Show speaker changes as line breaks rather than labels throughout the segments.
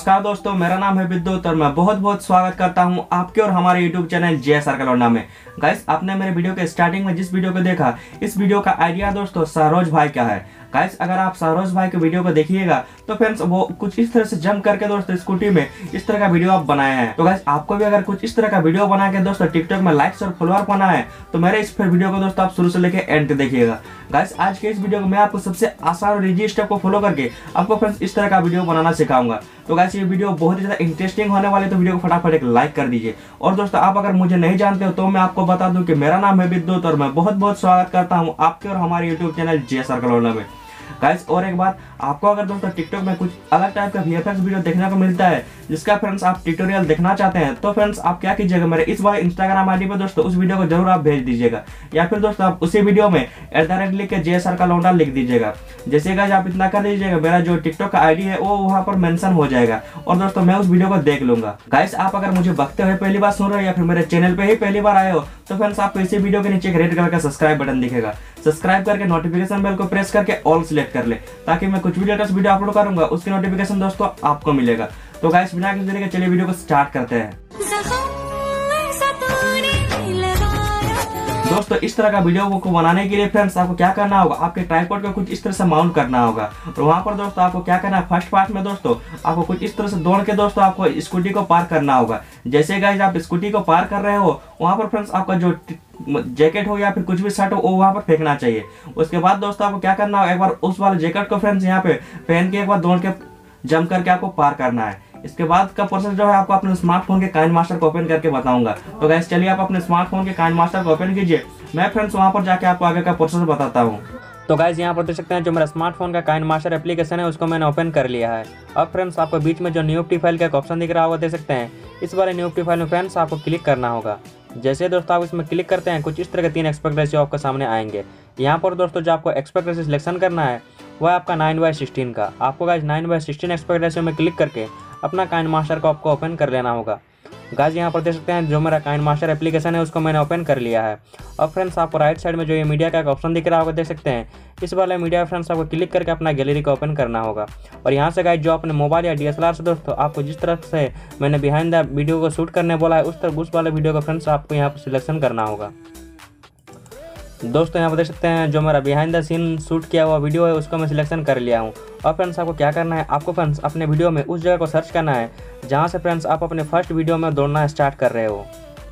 नमस्कार दोस्तों, मेरा नाम है विद्युत और मैं बहुत बहुत स्वागत करता हूं आपके और हमारे यूट्यूब चैनल जे सर्कल लौंडा में। गाइस, आपने मेरे वीडियो के स्टार्टिंग में जिस वीडियो को देखा, इस वीडियो का आइडिया दोस्तों सरोज भाई का है। गाइस, अगर आप सरोज भाई के वीडियो को देखिएगा तो फ्रेंड्स वो कुछ इस तरह से जंप करके दोस्तों स्कूटी में इस तरह का वीडियो आप बनाए हैं। तो गाइस, आपको भी अगर कुछ इस तरह का वीडियो बना के दोस्तों टिकटॉक में लाइक्स और फॉलोअर पाना है तो मेरे इस वीडियो को दोस्तों आप शुरू से लेकर एंड तक देखिएगा। गाइस, आज के इस वीडियो में मैं आपको सबसे आसान और इजी स्टेप को फॉलो करके आपको फ्रेंड्स इस तरह का वीडियो बनाना सिखाऊंगा। तो गाइस, ये वीडियो बहुत ही ज्यादा इंटरेस्टिंग होने वाले, तो वीडियो को फटाफट एक लाइक कर दीजिए। और दोस्तों, आप अगर मुझे नहीं जानते हो तो मैं आपको बता दूं कि मेरा नाम है विद्युत और मैं बहुत बहुत स्वागत करता हूं आपके और हमारे यूट्यूब चैनल जे सर्कल लौंडा में। गाइस, और एक बात, आपको अगर दोस्तों टिकटॉक में कुछ अलग टाइप का वीएफएक्स वीडियो देखने को मिलता है जिसका फ्रेंड्स आप ट्यूटोरियल देखना चाहते हैं तो फ्रेंड्स आप क्या कीजिएगा, मेरे इस वाले इंस्टाग्राम आईडी पे दोस्तों उस वीडियो को जरूर आप भेज दीजिएगा, या फिर दोस्तों आप उसी वीडियो में @ लिख के जे सर्कल लौंडा लिख दीजिएगा। जैसे गाइस आप इतना कर दीजिएगा, मेरा जो टिकटॉक का आईडी है वो वहाँ पर मेंशन हो जाएगा और दोस्तों मैं उस वीडियो को देख लूंगा। गाइस, आप अगर मुझे बकते हुए पहली बार सुन रहे हो या फिर मेरे चैनल पे ही पहली बार आए हो तो फ्रेंड्स आपको इसी वीडियो के नीचे एक रेड कलर का सब्सक्राइब बटन दिखेगा। सब्सक्राइब करके नोटिफिकेशन बेल को प्रेस करके ऑल सिलेक्ट कर ले, ताकि मैं कुछ भी लेटेस्ट वीडियो अपलोड करूंगा उसकी नोटिफिकेशन दोस्तों आपको मिलेगा। तो गाइस, बिना किसी देरी के चलिए वीडियो को स्टार्ट करते हैं। दोस्तों, इस तरह का वीडियो को बनाने के लिए फ्रेंड्स आपको क्या करना होगा, आपके ट्राइपॉड को कुछ इस तरह से माउंट करना होगा और वहां पर दोस्तों आपको क्या करना है, फर्स्ट पार्ट में दोस्तों आपको कुछ इस तरह से दौड़ के दोस्तों आपको स्कूटी को पार करना होगा। जैसे गाइस आप स्कूटी को पार कर रहे हो वहां पर फ्रेंड्स आपका जो जैकेट हो या फिर कुछ भी शर्ट हो वो वहां पर फेंकना चाहिए। उसके बाद दोस्तों आपको क्या करना होगा, एक बार उस वाले जैकेट को फ्रेंड्स यहाँ पे पहन के एक बार दौड़ के जंप करके आपको पार करना है। इसके बाद का प्रोसेस जो है आपको अपने स्मार्टफोन के काइन मास्टर को ओपन करके बताऊंगा। तो गाइस चलिए आप अपने स्मार्टफोन के काइन मास्टर को ओपन कीजिए, मैं फ्रेंड्स वहां पर जाके आपको आगे का प्रोसेस बताता हूँ। तो गाइस, यहाँ पर देख सकते हैं जो मेरा स्मार्टफोन का काइन मास्टर एप्लीकेशन है उसको मैंने ओपन कर लिया है। अब फ्रेंड्स आपको बीच में जो न्यूफ्टी फाइल का एक ऑप्शन दिख रहा होगा, देख सकते हैं इस वाले न्यूफ्टी फाइल में फ्रेंड्स आपको क्लिक करना होगा। जैसे दोस्तों आप इसमें क्लिक करते हैं कुछ इस तरह के 3 एस्पेक्ट रेशियो आपके सामने आएंगे। यहाँ पर दोस्तों जो आपको एस्पेक्ट रेशियो सिलेक्शन करना है वह आपका 9:16 का। आपको गाइस 9:16 एस्पेक्ट रेशियो में क्लिक करके अपना काइन मास्टर को आपको ओपन कर लेना होगा। गाइस, यहाँ पर देख सकते हैं जो मेरा काइन मास्टर एप्लीकेशन है उसको मैंने ओपन कर लिया है। अब फ्रेंड्स आपको राइट साइड में जो ये मीडिया का एक ऑप्शन दिख रहा होगा, देख सकते हैं इस वाले मीडिया फ्रेंड्स आपको क्लिक करके अपना गैलरी को ओपन करना होगा। और यहाँ से गाइस जो अपने मोबाइल या DSLR से दोस्तों आपको जिस तरह से मैंने बिहाइंड द वीडियो को शूट करने बोला है उस वाले वीडियो को फ्रेंड्स आपको यहाँ पर सिलेक्शन करना होगा। दोस्तों यहाँ पर देख सकते हैं जो मेरा बिहाइंड द सीन शूट किया हुआ वीडियो है उसको मैं सिलेक्शन कर लिया हूँ। और फ्रेंड्स आपको क्या करना है, आपको फ्रेंड्स अपने वीडियो में उस जगह को सर्च करना है जहाँ से फ्रेंड्स आप अपने फर्स्ट वीडियो में दौड़ना स्टार्ट कर रहे हो।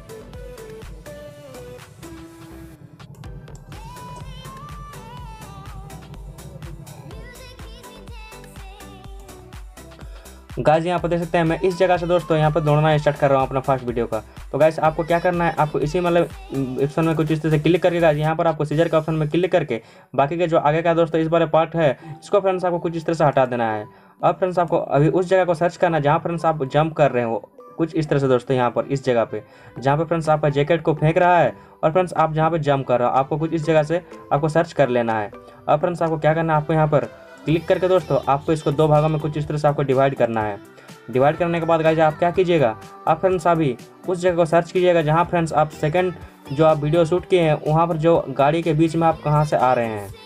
गाइस, यहाँ पर देख सकते हैं मैं इस जगह से दोस्तों यहाँ पर दौड़ना स्टार्ट कर रहा हूँ अपना फर्स्ट वीडियो का। तो गाइस आपको क्या करना है, आपको इसी मतलब ऑप्शन में कुछ इस तरह से क्लिक करके गाइस यहाँ पर आपको सीजर का ऑप्शन में क्लिक करके बाकी के जो आगे का दोस्तों इस वाले पार्ट है इसको फ्रेंड्स आपको कुछ इस तरह से हटा देना है। अब फ्रेंड्स आपको अभी उस जगह को सर्च करना है जहाँ फ्रेंड्स आप जंप कर रहे हो, कुछ इस तरह से दोस्तों यहाँ पर इस जगह पे जहाँ पे फ्रेंड्स आपका जैकेट को फेंक रहा है और फ्रेंड्स आप जहाँ पे जंप कर रहे हो आपको कुछ इस जगह से आपको सर्च कर लेना है। अब फ्रेंड्स आपको क्या करना है, आपको यहाँ पर क्लिक करके दोस्तों आपको इसको 2 भागों में कुछ इस तरह से आपको डिवाइड करना है। डिवाइड करने के बाद गाइस आप क्या कीजिएगा, आप फ्रेंड्स अभी उस जगह को सर्च कीजिएगा जहाँ फ्रेंड्स आप सेकंड जो आप वीडियो शूट किए हैं वहाँ पर जो गाड़ी के बीच में आप कहाँ से आ रहे हैं।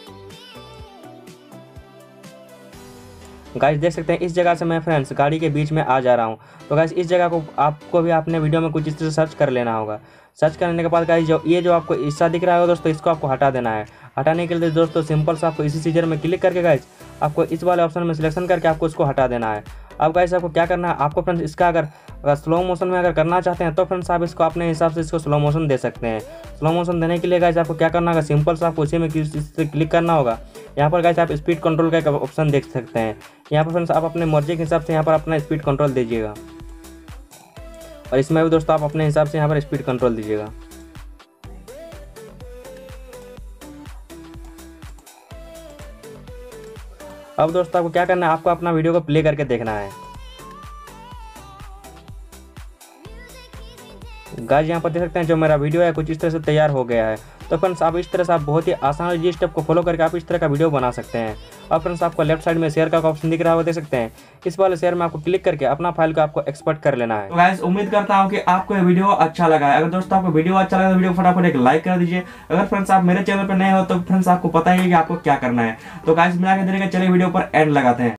गाइस देख सकते हैं इस जगह से मैं फ्रेंड्स गाड़ी के बीच में आ जा रहा हूँ। तो गाइस इस जगह को आपको भी अपने वीडियो में कुछ इस तरह से सर्च कर लेना होगा। सर्च करने के बाद गाइस जो आपको हिस्सा दिख रहा है दोस्तों इसको आपको हटा देना है। हटाने के लिए दोस्तों सिंपल से आपको इसी सीजर में क्लिक करके गाइस आपको इस वाले ऑप्शन में सिलेक्शन करके आपको इसको हटा देना है। अब गाइस आपको क्या करना है, आपको फ्रेंड्स इसका अगर स्लो मोशन में अगर करना चाहते हैं तो फ्रेंड्स आप इसको अपने हिसाब से इसको स्लो मोशन दे सकते हैं। स्लो मोशन देने के लिए गाइस आपको क्या करना होगा, सिंपल से आपको उसी में क्लिक करना होगा। यहाँ पर गाइस आप स्पीड कंट्रोल का एक ऑप्शन देख सकते हैं। यहाँ पर फ्रेंड्स आप अपने मर्जी के हिसाब से यहाँ पर अपना स्पीड कंट्रोल दीजिएगा और इसमें भी दोस्तों आप अपने हिसाब से यहाँ पर स्पीड कंट्रोल दीजिएगा। अब दोस्तों आपको क्या करना है, आपको अपना वीडियो को प्ले करके देखना है। गाइस यहाँ पर देख सकते हैं जो मेरा वीडियो है कुछ इस तरह से तैयार हो गया है। तो फ्रेंड्स आप इस तरह से आप बहुत ही आसान इजी स्टेप को फॉलो करके आप इस तरह का वीडियो बना सकते हैं। अब फ्रेंड्स आपको लेफ्ट साइड में शेयर का ऑप्शन दिख रहा होगा, देख सकते हैं इस वाले शेयर में आपको क्लिक करके अपना फाइल को आपको एक्सपोर्ट कर लेना है। तो गाइस उम्मीद करता हूँ कि आपको ये वीडियो अच्छा लगा है। अगर दोस्तों आपको वीडियो अच्छा लगा तो वीडियो फटाफट एक लाइक कर दीजिए। अगर फ्रेंड्स आप मेरे चैनल पर नए हो तो फ्रेंड्स आपको पता ही है कि आपको क्या करना है। तो गाइस मिला के चलिए वीडियो पर एंड लगाते हैं।